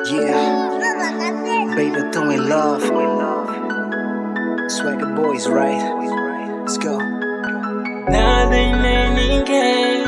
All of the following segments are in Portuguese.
Yeah, baby, tão in love. Swagger boys, right? Let's go. Nada e nem ninguém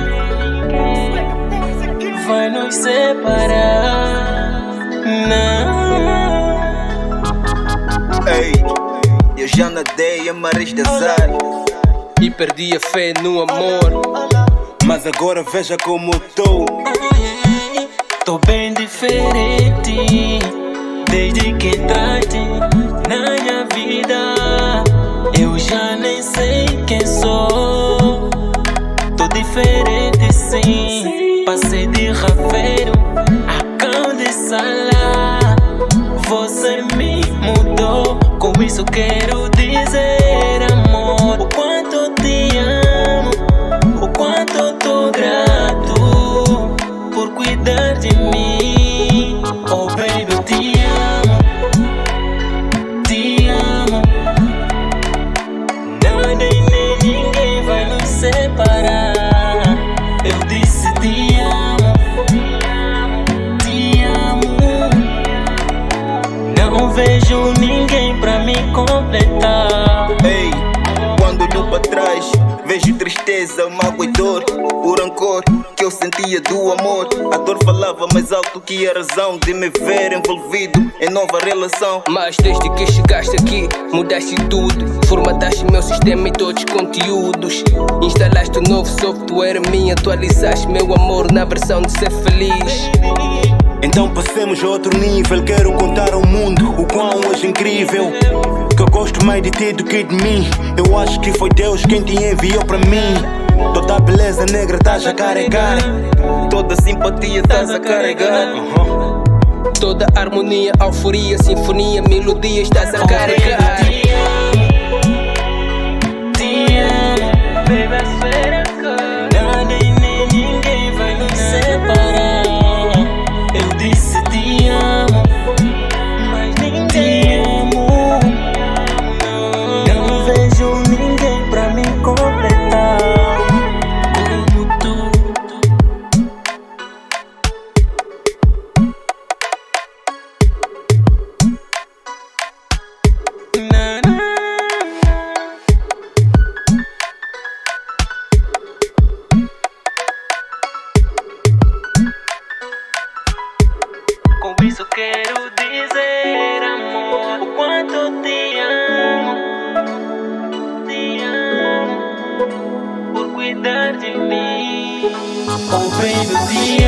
vai nos separar. Não. Ei, eu já nadei em mares de azar E perdi a fé no amor. mas agora veja como tô. Tô bem diferente desde que entraste na minha vida. Eu já nem sei quem sou. Tô diferente sim. Passei de raveiro a cão de sala. Você me mudou. Com isso quero dizer, amor, o quanto te amo, o quanto tô grato por cuidar de mim. Oh baby, eu te amo, te amo. Nada e nem ninguém vai nos separar. Eu disse te amo, te amo. Não vejo ninguém pra me completar. Ei, quando olho pra trás, vejo tristeza, mágoa e dor. O rancor que eu sentia do amor. A dor falava mais alto que a razão de me ver envolvido em nova relação. Mas desde que chegaste aqui, mudaste tudo. Formataste meu sistema e todos os conteúdos. Instalaste um novo software, me atualizaste, meu amor, na versão de ser feliz. Então passemos a outro nível. Quero contar ao mundo o quão és incrível. Que eu gosto mais de ti do que de mim. Eu acho que foi Deus quem te enviou pra mim. Toda a beleza negra estás a carregar. Toda a simpatia estás a carregar. Toda harmonia, euforia, sinfonia, melodia estás a carregar. Te amo, baby, I swear to God. Nada e nem ninguém vai nos separar. Eu disse te amo, mas nem te amo. Não vejo ninguém pra me completar como tu. Na, na. Com isso quero dizer, amor, o quanto te amo por cuidar de mim. Oh baby, te